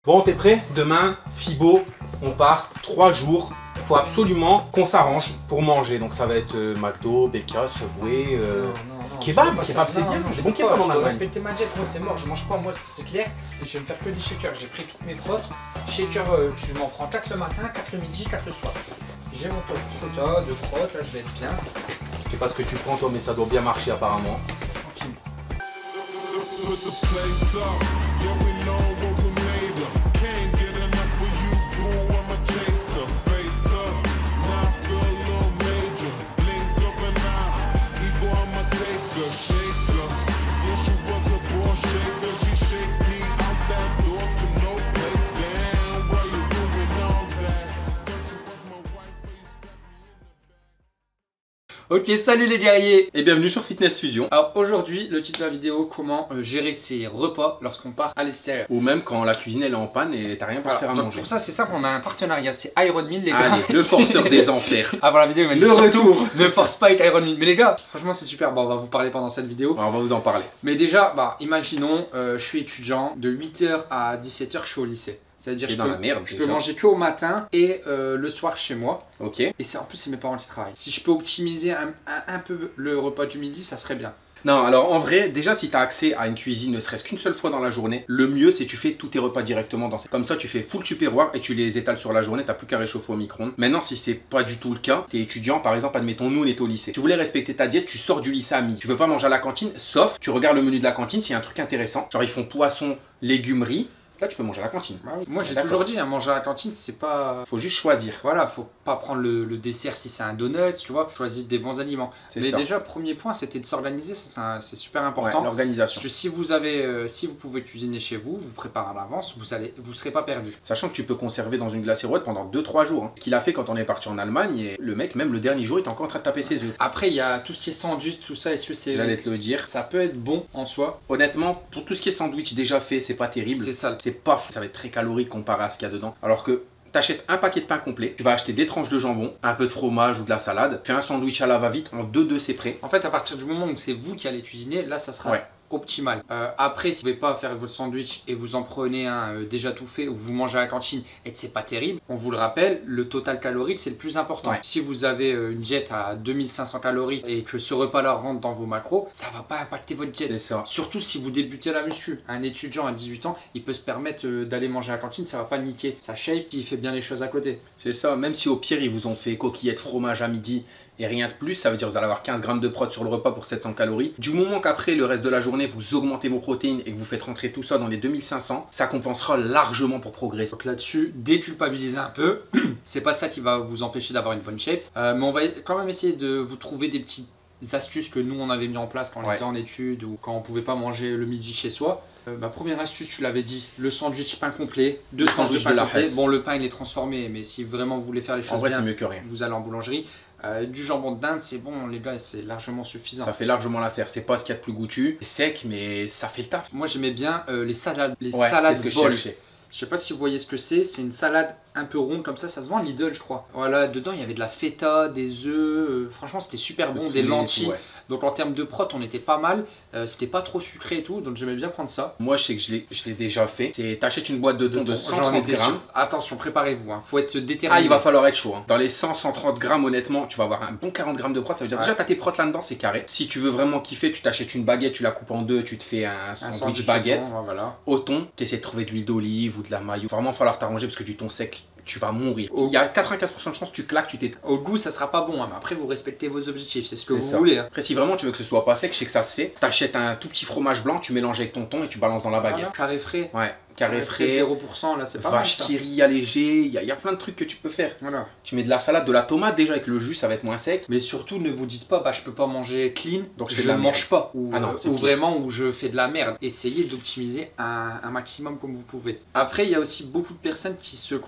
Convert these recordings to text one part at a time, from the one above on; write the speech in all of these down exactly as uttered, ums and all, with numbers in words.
Bon, t'es prêt? Demain, Fibo, on part trois jours. Faut absolument qu'on s'arrange pour manger. Donc ça va être euh, McDo, B K, Subway, euh, non, non, non, kebab. Kebab c'est bien, j'ai bon kebab en Allemagne. Je dois Allemagne. respecter ma diète, moi c'est mort, je mange pas, moi c'est clair. Et je vais me faire que des shakers, j'ai pris toutes mes protes. Shakers, euh, je m'en prends quatre le matin, quatre le midi, quatre le soir. J'ai mon quota de protes, là je vais être bien. Je sais pas ce que tu prends toi, mais ça doit bien marcher apparemment. C'est tranquille. Ok, salut les guerriers et bienvenue sur Fitness Fusion. Alors aujourd'hui, le titre de la vidéo, comment euh, gérer ses repas lorsqu'on part à l'extérieur. Ou même quand la cuisine elle est en panne et t'as rien pour Alors, faire à donc manger. pour ça c'est simple, on a un partenariat, c'est Ironmeal les gars. Allez, le forceur des enfers. Avant la vidéo il m'a dit Le surtout, retour. ne force pas avec Ironmeal. Mais les gars, franchement c'est super, bon on va vous parler pendant cette vidéo. Ouais, on va vous en parler. Mais déjà, bah imaginons, euh, je suis étudiant, de huit heures à dix-sept heures je suis au lycée. C'est-à-dire que je, dans peux, la merde, je déjà. peux manger que au matin et euh, le soir chez moi. Ok. Et c'est en plus c'est mes parents qui travaillent. Si je peux optimiser un, un, un peu le repas du midi, ça serait bien. Non, alors en vrai, déjà si tu as accès à une cuisine ne serait-ce qu'une seule fois dans la journée, le mieux c'est que tu fais tous tes repas directement dans cette. Comme ça tu fais full tupperware et tu les étales sur la journée, t'as plus qu'à réchauffer au micro-ondes. Maintenant si c'est pas du tout le cas, t'es étudiant, par exemple, admettons nous on est au lycée. Tu voulais respecter ta diète, tu sors du lycée à midi. Tu veux pas manger à la cantine, sauf tu regardes le menu de la cantine, s'il y a un truc intéressant, genre ils font poisson, légumes, riz. Là, tu peux manger à la cantine. Bah oui. Moi, j'ai toujours dit, hein, manger à la cantine, c'est pas. Faut juste choisir. Voilà, faut pas prendre le, le dessert si c'est un donut, tu vois. Choisir des bons aliments. Mais ça. Déjà, premier point, c'était de s'organiser. Ça, c'est super important. Ouais, l'organisation. Parce que si vous avez, euh, si vous pouvez cuisiner chez vous, vous préparez à l'avance, vous allez, vous serez pas perdu. Sachant que tu peux conserver dans une glacière pendant deux trois jours. Hein. Ce qu'il a fait quand on est parti en Allemagne, et le mec, même le dernier jour, il est encore en train de taper ses œufs. Après, il y a tout ce qui est sandwich, tout ça. Est-ce que c'est. J'allais te le dire. Ça peut être bon en soi. Honnêtement, pour tout ce qui est sandwich déjà fait, c'est pas terrible. C'est ça. C'est pas fou. Ça va être très calorique comparé à ce qu'il y a dedans. Alors que t'achètes un paquet de pain complet, tu vas acheter des tranches de jambon, un peu de fromage ou de la salade, fais un sandwich à la va-vite, en deux deux c'est prêt. En fait, à partir du moment où c'est vous qui allez cuisiner, là ça sera ouais. optimal. Euh, après, si vous ne pouvez pas faire votre sandwich et vous en prenez un euh, déjà tout fait ou vous mangez à la cantine et que c'est pas terrible, on vous le rappelle, le total calorique c'est le plus important. Ouais. Si vous avez euh, une diète à deux mille cinq cents calories et que ce repas-là rentre dans vos macros, ça va pas impacter votre diète. C'est ça. Surtout si vous débutez la muscu. Un étudiant à dix-huit ans, il peut se permettre euh, d'aller manger à la cantine, ça va pas niquer sa shape, il fait bien les choses à côté. C'est ça, même si au pire ils vous ont fait coquillettes fromage à midi et rien de plus, ça veut dire que vous allez avoir quinze grammes de prot sur le repas pour sept cents calories. Du moment qu'après le reste de la journée vous augmentez vos protéines et que vous faites rentrer tout ça dans les deux mille cinq cents, ça compensera largement pour progresser. Donc là-dessus, déculpabilisez un peu. C'est pas ça qui va vous empêcher d'avoir une bonne shape, euh, mais on va quand même essayer de vous trouver des petites astuces que nous on avait mis en place quand on ouais. était en études ou quand on pouvait pas manger le midi chez soi. Euh, ma première astuce, tu l'avais dit, le sandwich pain complet, deux sandwichs pain complet. Bon, le pain il est transformé, mais si vraiment vous voulez faire les choses en vrai, bien, c'est mieux que rien. Vous allez en boulangerie. Euh, du jambon de dinde, c'est bon les gars, c'est largement suffisant. Ça fait largement l'affaire, c'est pas ce qu'il y a de plus goûtu, c'est sec mais ça fait le taf. Moi j'aimais bien euh, les salades, les ouais, salades que bol. Je, je sais pas si vous voyez ce que c'est, c'est une salade un peu ronde comme ça, ça se vend à Lidl je crois. Voilà, dedans il y avait de la feta, des œufs, euh, franchement c'était super bon, des lentilles. Tout, ouais. Donc en termes de prot on était pas mal, euh, c'était pas trop sucré et tout, donc j'aimais bien prendre ça. Moi je sais que je l'ai déjà fait, c'est t'achètes une boîte de thon de, de cent trente grammes. Attention, préparez-vous, hein. Faut être déterminé. Ah il va falloir être chaud, hein. Dans les cent à cent trente grammes honnêtement, tu vas avoir un bon quarante grammes de prot, ça veut dire ouais. déjà t'as tes protes là-dedans, c'est carré. Si tu veux vraiment kiffer, tu t'achètes une baguette, tu la coupes en deux, tu te fais un, un sandwich, sandwich baguette. Thon, voilà. Au thon, tu essaies de trouver de l'huile d'olive ou de la mayo. Vraiment falloir t'arranger parce que du thon sec, tu vas mourir. Il y a quatre-vingt-quinze pour cent de chance tu claques, tu t'es. Au goût, ça sera pas bon, hein, mais après vous respectez vos objectifs, c'est ce que vous ça. voulez. Hein. Après, si vraiment tu veux que ce soit pas sec, je sais que ça se fait. T'achètes un tout petit fromage blanc, tu mélanges avec ton thon et tu balances dans la baguette. Voilà. Carré frais. Ouais, carré frais. zéro pour cent là, c'est pas vache qui rit allégé, il y, y a plein de trucs que tu peux faire. Voilà. Tu mets de la salade, de la tomate déjà avec le jus, ça va être moins sec. Mais surtout, ne vous dites pas, bah je peux pas manger clean, donc je, je ne mange pas. Ou, ah non, ou vraiment où je fais de la merde. Essayez d'optimiser un, un maximum comme vous pouvez. Après, il y a aussi beaucoup de personnes qui se, euh,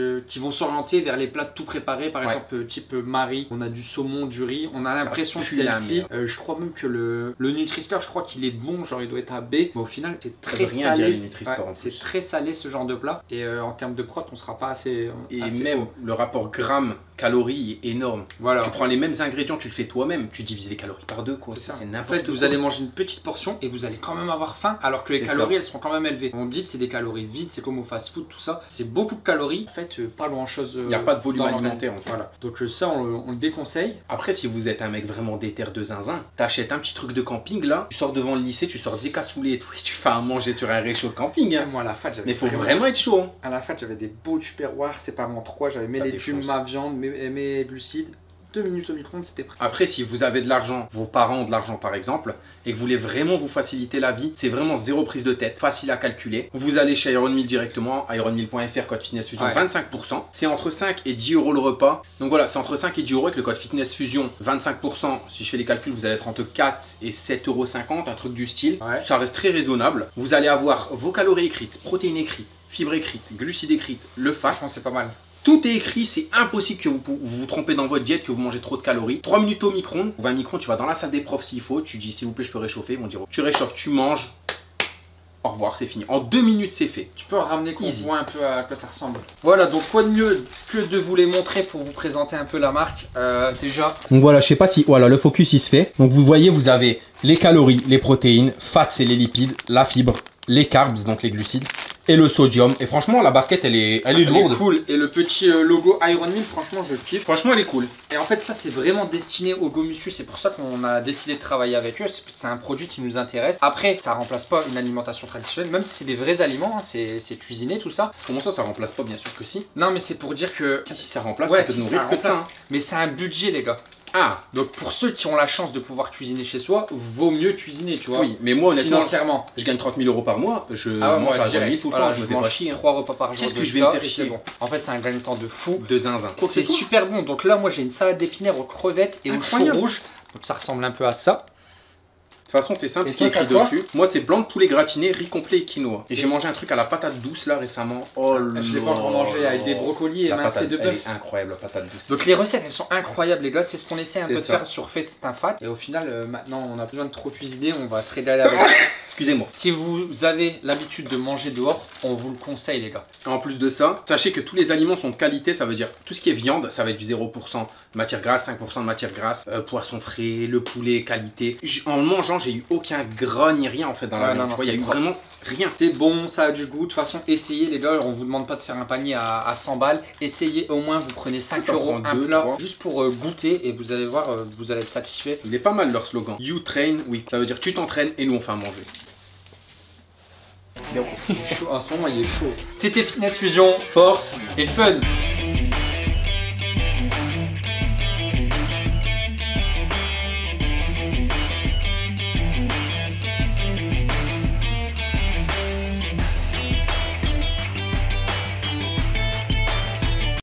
euh, qui vont s'orienter vers les plats tout préparés, par ouais. exemple type Marie, on a du saumon, du riz, on a l'impression que pue la celle-ci, merde. euh, je crois même que le, le Nutri-Score, je crois qu'il est bon, genre il doit être à B, mais au final c'est Ça très veut rien dire, salé. le Nutri-Score, Ouais, en c'est plus. très salé ce genre de plat, et euh, en termes de prot, on sera pas assez. Et assez même haut. le rapport gramme-calories est énorme. Voilà. Tu prends les mêmes ingrédients, tu le fais toi-même, tu divises les calories par deux, quoi. C'est ça. C'est En n'importe fait, quoi. vous allez manger une petite portion et vous allez quand même avoir faim, alors que les C'est calories ça. elles seront quand même élevées. On dit que c'est des calories vides, c'est comme au fast-food, tout ça. C'est beaucoup de calories. En fait, euh, pas grand-chose. Il n'y a pas de volume dans alimentaire, l'organisme. en fait. Voilà. Donc euh, ça, on, le- on le déconseille. Après, si vous êtes un mec vraiment déter de zinzin, t'achètes un petit truc de camping là, tu sors devant le lycée, tu sors des cassoulets et tout, et tu fais à manger sur un réchaud de camping. Et Hein. moi, à la fac, j'avais. Mais faut vraiment être chaud. Hein. À la fac, j'avais des beaux tupperwares séparés en trois. J'avais mes Ça légumes, défonce. ma viande, mes, mes glucides. Deux minutes au micro-ondes, c'était prêt. Après, si vous avez de l'argent, vos parents ont de l'argent par exemple, et que vous voulez vraiment vous faciliter la vie, c'est vraiment zéro prise de tête, facile à calculer. Vous allez chez Iron Meal directement, iron meal point f r, code Fitness Fusion, Ouais. vingt-cinq pour cent. C'est entre cinq et dix euros le repas. Donc voilà, c'est entre cinq et dix euros avec le code Fitness Fusion, vingt-cinq pour cent. Si je fais les calculs, vous allez être entre quatre et sept euros cinquante, un truc du style. Ouais. Ça reste très raisonnable. Vous allez avoir vos calories écrites, protéines écrites, fibres écrites, glucides écrites, le fat. Franchement, c'est pas mal. Tout est écrit, c'est impossible que vous vous vous trompez dans votre diète, que vous mangez trop de calories. trois minutes au micro-ondes, vingt micro-ondes, tu vas dans la salle des profs s'il faut, tu dis s'il vous plaît je peux réchauffer, ils vont dire tu réchauffes, tu manges, au revoir, c'est fini. En deux minutes c'est fait. Tu peux ramener qu'on Easy. voit un peu à quoi ça ressemble. Voilà, donc quoi de mieux que de vous les montrer pour vous présenter un peu la marque. Euh, déjà, Donc voilà, je sais pas si, voilà, le focus il se fait. Donc vous voyez, vous avez les calories, les protéines, fats c'est les lipides, la fibre, les carbs, donc les glucides, et le sodium. Et franchement, la barquette elle est, elle est elle lourde. est cool. Et le petit euh, logo Iron Meal, franchement, je kiffe. Franchement, elle est cool. Et en fait, ça, c'est vraiment destiné aux go muscu. C'est pour ça qu'on a décidé de travailler avec eux. C'est- C'est un produit qui nous intéresse. Après, ça remplace pas une alimentation traditionnelle, même si c'est des vrais aliments. Hein, c'est c'est cuisiné, tout ça. Comment ça, ça remplace pas? Bien sûr que si. Non, mais c'est pour dire que. Si, si, ça remplace, Ouais, on peut si, nourrir ça que de ça. remplace. Hein. Mais c'est un budget, les gars. Ah, Donc, pour ceux qui ont la chance de pouvoir cuisiner chez soi, vaut mieux cuisiner, tu vois. oui, mais moi honnêtement, Financièrement. je gagne trente mille euros par mois, je Ah ouais, mange moi, à Iron direct. Meal tout le Voilà, temps, je me fais pas mange chier. Hein. trois repas par jour. Qu'est-ce que de je vais ça, me faire et chier c'est bon. En fait, c'est un gain de temps de fou. De zinzin. C'est super bon. Donc là, moi, j'ai une salade d'épinards aux crevettes et aux choux Incroyable. rouges. Donc ça ressemble un peu à ça. De toute façon, c'est simple Et ce qui est toi, écrit t'as quoi dessus. Moi, c'est blanc de poulet gratiné, riz complet et quinoa. Et j'ai mangé un truc à la patate douce là récemment. Oh là. Je l'ai pas encore mangé avec des brocolis La émincés patate, de elle bœuf. est incroyable, la patate douce. Donc les recettes, elles sont incroyables, les gars. C'est ce qu'on essaie un C'est peu de ça. faire sur Fait c'est un fat. Et au final, euh, maintenant, on a besoin de trop cuisiner. On va se régaler avec. Excusez-moi. Si vous avez l'habitude de manger dehors, on vous le conseille, les gars. En plus de ça, sachez que tous les aliments sont de qualité, ça veut dire tout ce qui est viande, ça va être du zéro pour cent de matière grasse, cinq pour cent de matière grasse, euh, poisson frais, le poulet, qualité. J- En le mangeant, j'ai eu aucun gras ni rien en fait dans la Ouais, viande. non, Tu vois, non, il y a c'est eu propre. vraiment rien. C'est bon, ça a du goût. De toute façon, essayez, les gars. On vous demande pas de faire un panier à, à cent balles. Essayez au moins, vous prenez cinq Tu peux euros prendre un deux, plat trois. juste pour euh, goûter et vous allez voir, euh, vous allez être satisfait. Il est pas mal leur slogan. You train, we. Ça veut dire tu t'entraînes et nous on fait à manger. Il est chaud. En ce moment, il est chaud. C'était Fitness Fusion Force et fun.